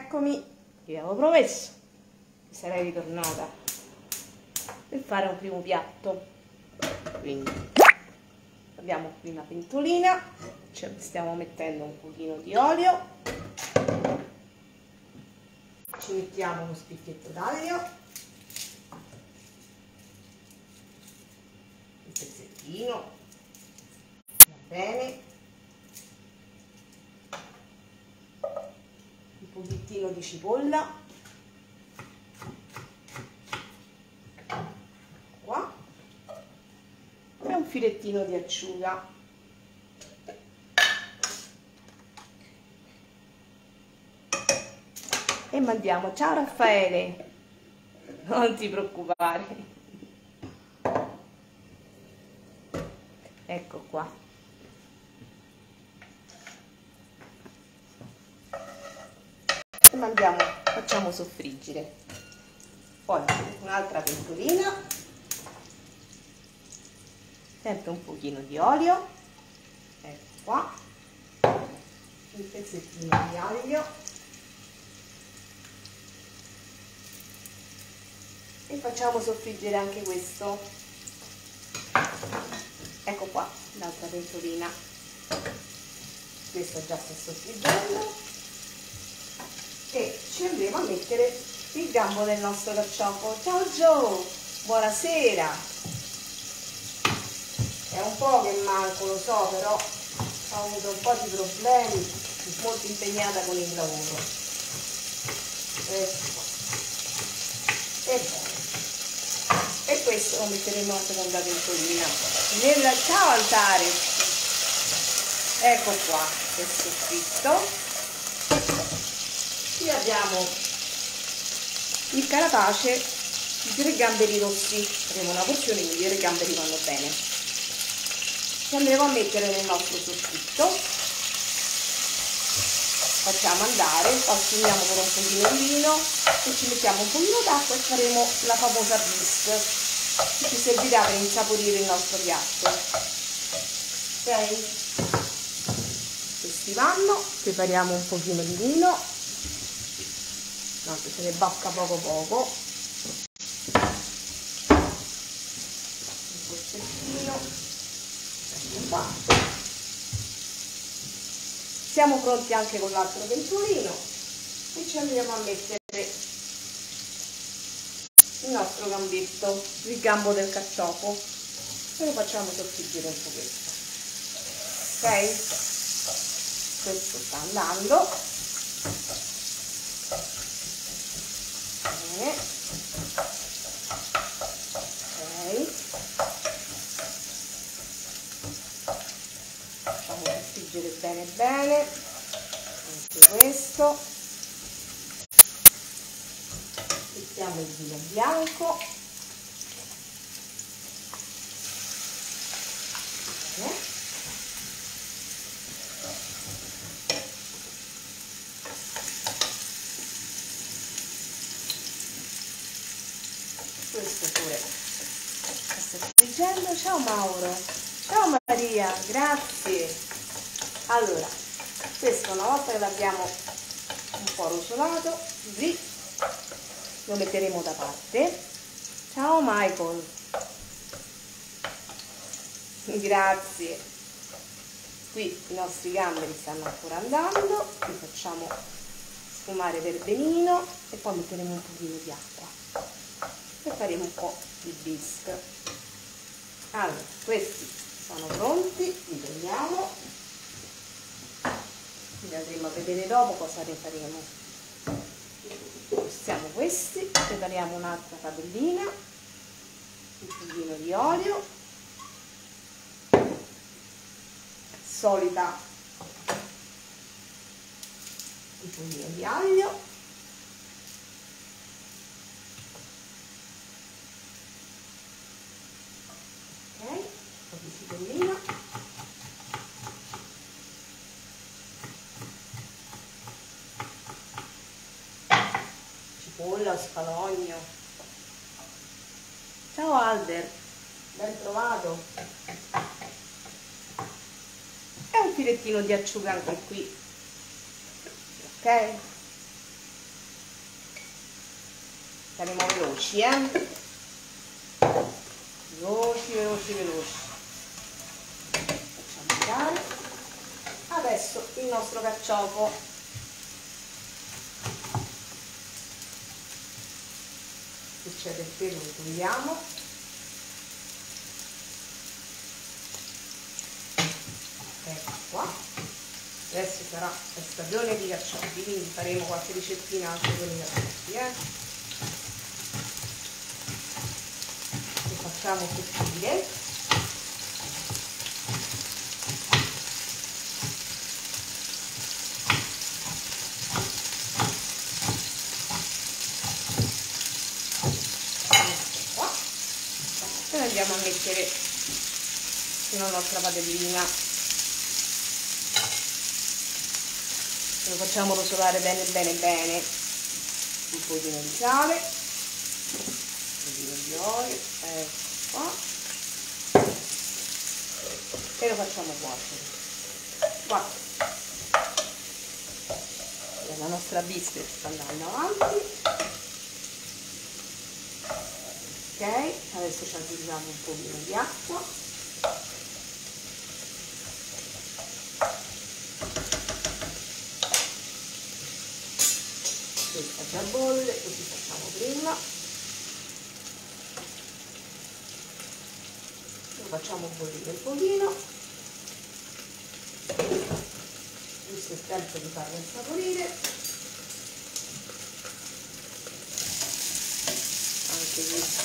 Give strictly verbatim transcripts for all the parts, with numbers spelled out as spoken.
Eccomi, vi avevo promesso, vi sarei ritornata per fare un primo piatto. Quindi abbiamo qui una pentolina, ci stiamo mettendo un pochino di olio, ci mettiamo uno spicchietto d'aglio, un pezzettino, va bene, un pochettino di cipolla, qua, e un filettino di acciuga. E mandiamo. Ciao Raffaele, non ti preoccupare, ecco qua. E mandiamo, facciamo soffriggere. Poi un'altra pentolina, sempre un pochino di olio, ecco qua, un pezzettino di aglio e facciamo soffriggere anche questo. Ecco qua l'altra pentolina, questo già sta soffriggendo e ci andremo a mettere il gambo del nostro carciofo. Ciao Gio, buonasera. È un po' che manco, lo so, però ho avuto un po' di problemi, molto impegnata con il lavoro. Ecco qua. E bene. E questo lo metteremo alla seconda pentolina. Nel... Ciao Altare! Ecco qua, questo fritto. Qui abbiamo il carapace di tre gamberi rossi. Faremo una porzione, quindi i tre gamberi vanno bene. Ci andremo a mettere nel nostro soffritto. Facciamo andare, poi sfumiamo con un pochino di vino e ci mettiamo un pochino d'acqua e faremo la famosa bis che ci servirà per insaporire il nostro piatto. Ok? Questi vanno, prepariamo un pochino di vino, no, se ne basta poco poco, un pozzettino, ecco qua. Siamo pronti anche con l'altro pentolino e ci andiamo a mettere il nostro gambetto, il gambo del carciofo, e lo facciamo soffriggere un pochetto. Ok? Questo sta andando. Bene. Ok. Facciamo soffriggere bene bene anche questo. Mettiamo il vino bianco. Bene. Questo pure sta soffriggendo. Ciao Mauro, ciao Maria, grazie. Allora, questo una volta che l'abbiamo un po' rosolato, così lo metteremo da parte. Ciao Michael, grazie. Qui i nostri gamberi stanno ancora andando, li facciamo sfumare per benino e poi metteremo un pochino di acqua e faremo un po' di bisque. Allora, questi sono pronti, li togliamo, li andremo a vedere dopo cosa ne faremo. Spostiamo questi, prepariamo un'altra padellina, un pochino di olio, solita un pochino di aglio, ok, un po' di cipollina, cipolla o scalogno. Ciao Alder, ben trovato. E un filettino di acciuga anche qui, ok? saremo veloci, eh? Veloci, veloci, veloci. Facciamo andare. Adesso il nostro carciofo. Se c'è del pelo lo togliamo. Ecco qua. Adesso sarà la stagione di carciofi, quindi faremo qualche ricettina anche con i carciofi, eh? Lo facciamo sottile. Ecco qua. E andiamo a mettere la nostra padellina. Lo facciamo rosolare bene bene bene, un pochino di sale, un pochino di olio, ecco qua, e lo facciamo cuocere. Guarda, la nostra biscuit sta andando avanti. Ok, adesso ci aggiungiamo un pochino di acqua. Questa già bolle, così facciamo prima. Lo facciamo bollire un pochino. Giusto il tempo di farlo insaporire. Anche questo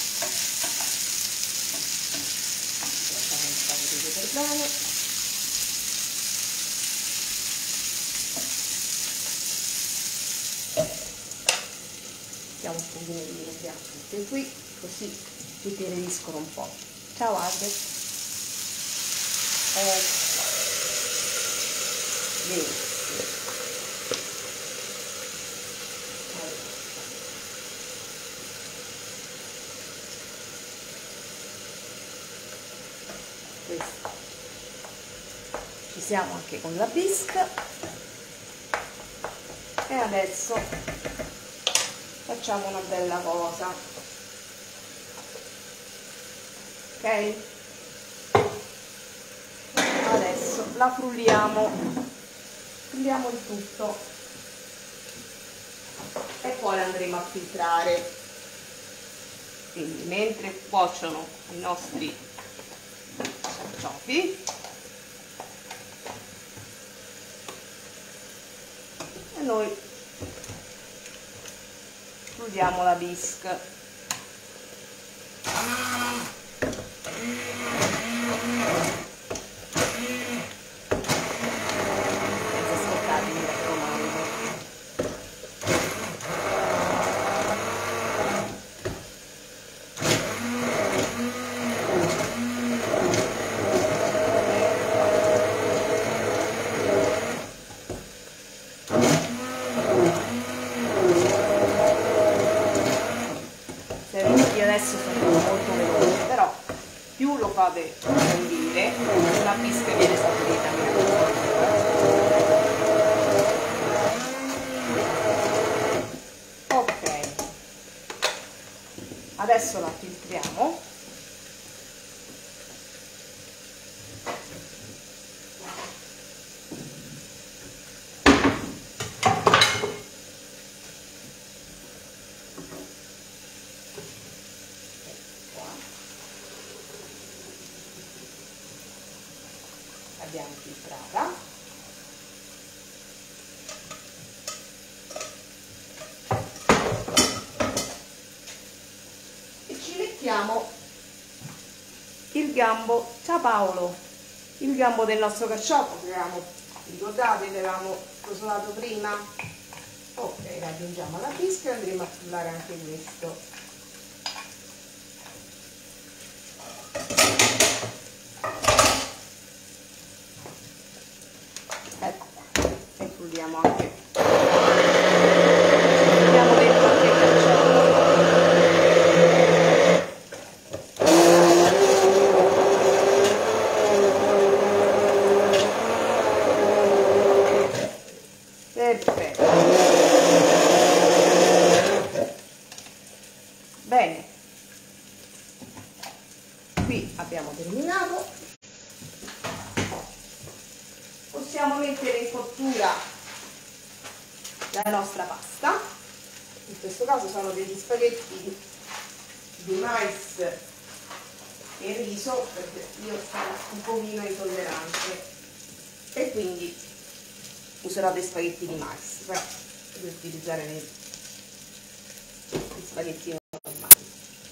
facciamo insaporire per bene. Mettiamo un pochino di vino bianco anche qui, così si teneriscono un po'. Ciao Ade. Eh, benissimo. Allora. Questo. Ci siamo anche con la bisca. E adesso facciamo una bella cosa, ok? Adesso la frulliamo, frulliamo il tutto e poi andremo a filtrare. Quindi mentre cuociono i nostri carciofi, e noi frulliamo la bisca. Senza scottare, mi raccomando. Adesso sono molto veloce, però più lo fate condire, la bisca viene saporita. Ok, adesso la filtriamo. Abbiamo filtrata. E ci mettiamo il gambo. Ciao Paolo, il gambo del nostro carciofo che avevamo, ricordate, che avevamo rosolato prima. Ok, raggiungiamo la bisca e andremo a frullare anche questo. Ecco, e frulliamo anche, frulliamo dentro anche il carciofo. Perfetto. terminato. Possiamo mettere in cottura la nostra pasta. In questo caso sono degli spaghetti di mais e riso, perché io sono un pochino intollerante e quindi userò dei spaghetti di mais. Poi devo utilizzare gli spaghetti normali.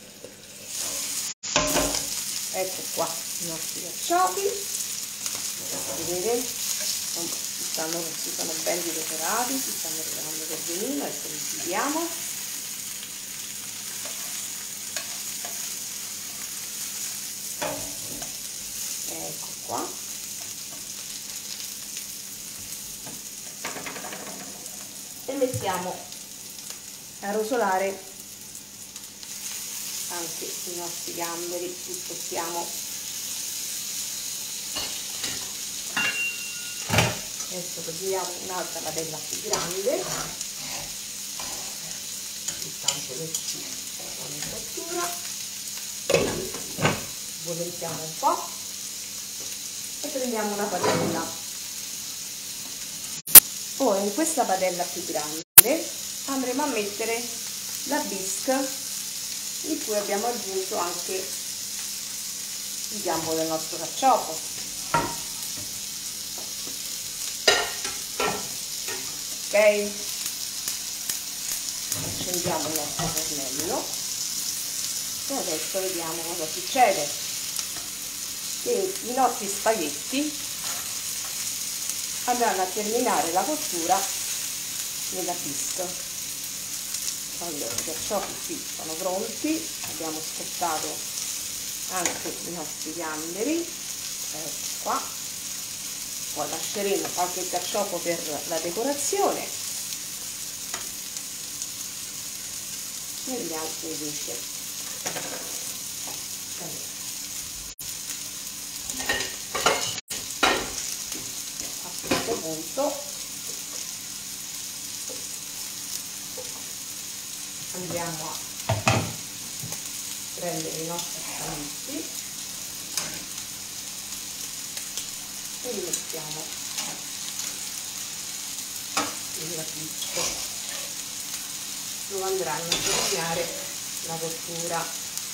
Ecco qua i nostri carciofi, vedete? Si stanno, si sono ben decorati, si stanno regalando per benino, ecco li giriamo. Ecco qua. E mettiamo a rosolare anche i nostri gamberi, li spostiamo. Adesso togliamo un'altra padella più grande, intanto questi sono in cottura, bollentiamo un po' e prendiamo una padella. Poi in questa padella più grande andremo a mettere la bisque in cui abbiamo aggiunto anche il gambo del nostro carciofo. Ok, accendiamo il nostro fornello e adesso vediamo cosa succede. Che i nostri spaghetti andranno a terminare la cottura nella bisque. Allora, i carciofi qui sono pronti, abbiamo scottato anche i nostri gamberi, ecco qua. Poi lasceremo qualche carciofo per la decorazione e gli altri invece a questo punto andiamo a prendere i nostri spaghetti e li mettiamo nella bisque dove andranno a terminare la cottura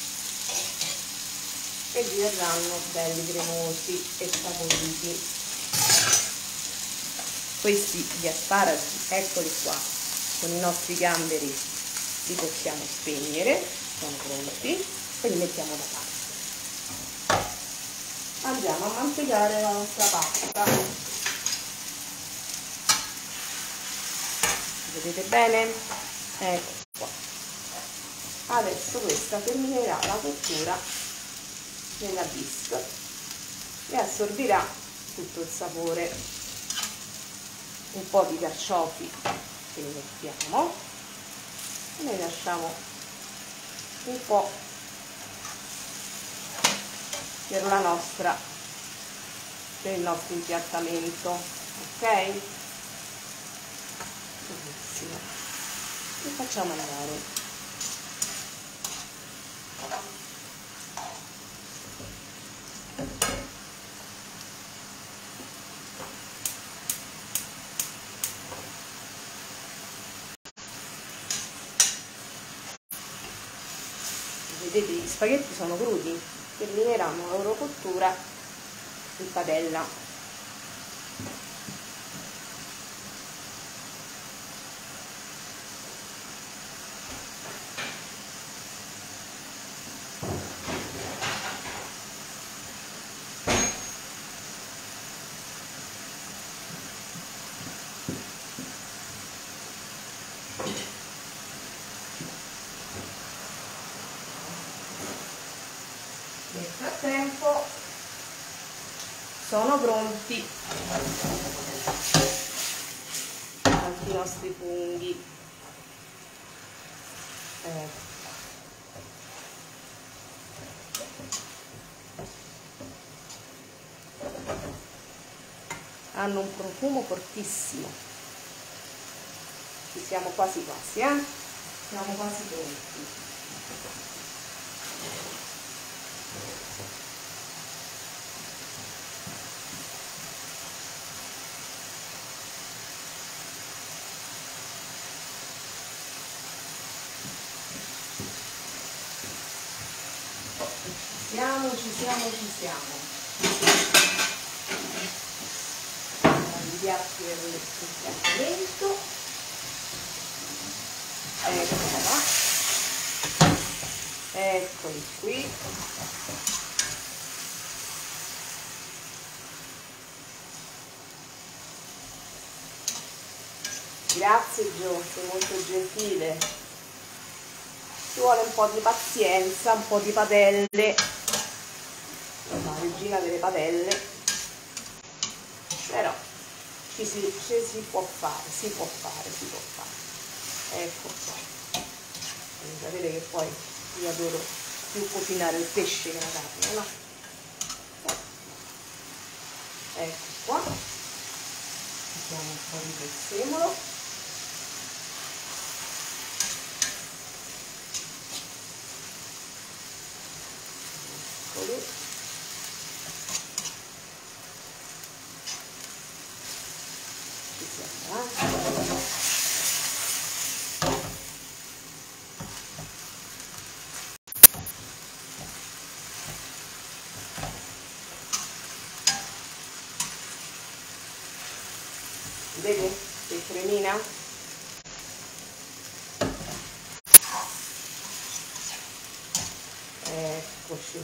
e diverranno belli cremosi e saporiti. Questi gli asparagi, eccoli qua, con i nostri gamberi li possiamo spegnere, sono pronti e li mettiamo da parte. Andiamo a mantecare la nostra pasta. Vedete bene? Ecco qua. Adesso questa terminerà la cottura nella bisque e assorbirà tutto il sapore. Un po' di carciofi che li mettiamo e ne lasciamo un po' per la nostra per il nostro impiattamento, ok? Benissimo, e facciamo andare. Vedete, gli spaghetti sono crudi, termineranno la loro cottura in padella. Nel frattempo sono pronti anche i nostri funghi. Ecco. Hanno un profumo fortissimo. Ci siamo quasi quasi, eh? Siamo quasi pronti. ci siamo, ci siamo. I piatti per il riscaldamento. Ecco qua. Eccoli qui. Grazie Gio, sei molto gentile. Ci vuole un po' di pazienza, un po' di padelle. La regina delle padelle. Però ci si, ci si può fare, si può fare, si può fare. Ecco qua. Quindi sapete che poi io adoro più cucinare il pesce che la carne, no? Ecco qua. Mettiamo un po' di prezzemolo. Ci siamo, eh? Vedete che cremina? Eccoci.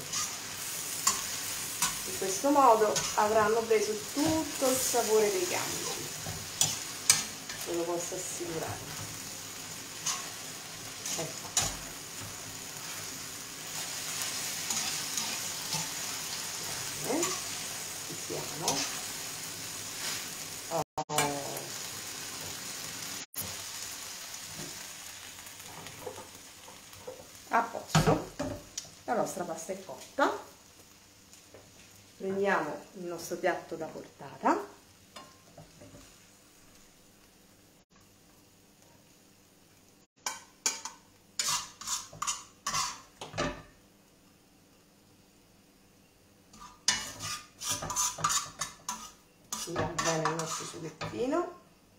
In questo modo avranno preso tutto il sapore dei gamberi, ve lo posso assicurare. Ecco. Bene, ci siamo. Oh. A posto, la nostra pasta è cotta. Prendiamo il nostro piatto da portata. Tiriamo bene il nostro sughettino.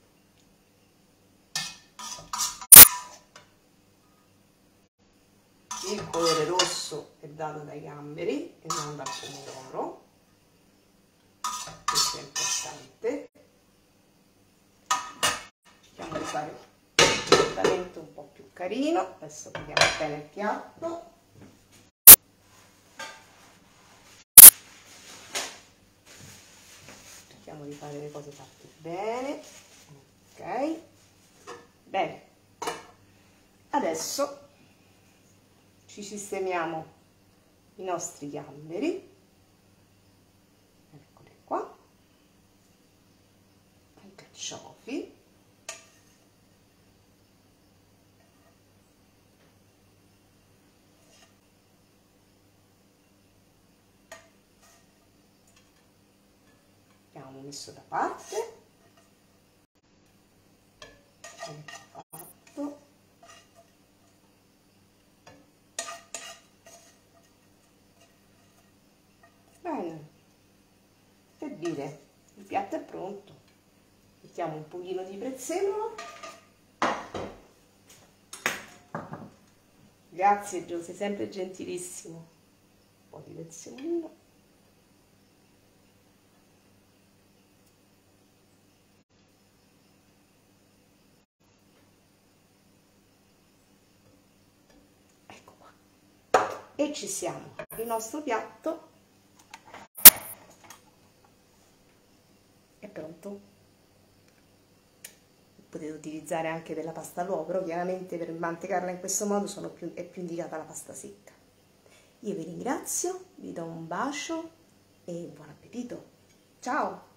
Il colore rosso è dato dai gamberi e non dal pomodoro. Questo è importante. Cerchiamo di fare un trattamento un po' più carino. Adesso pigliamo bene il piatto. Cerchiamo di fare le cose fatte bene. Ok. Bene. Adesso ci sistemiamo i nostri gamberi. Eccoli qua. I carciofi. Abbiamo messo da parte. Ecco fatto. Bene. Per dire, il piatto è pronto. Mettiamo un pochino di prezzemolo. Grazie Gio, sei sempre gentilissimo. Un po' di prezzemolino. Ecco qua. E ci siamo. Il nostro piatto è pronto. Potete utilizzare anche della pasta all'uovo, però chiaramente per mantecarla in questo modo sono più, è più indicata la pasta secca. Io vi ringrazio, vi do un bacio e buon appetito. Ciao!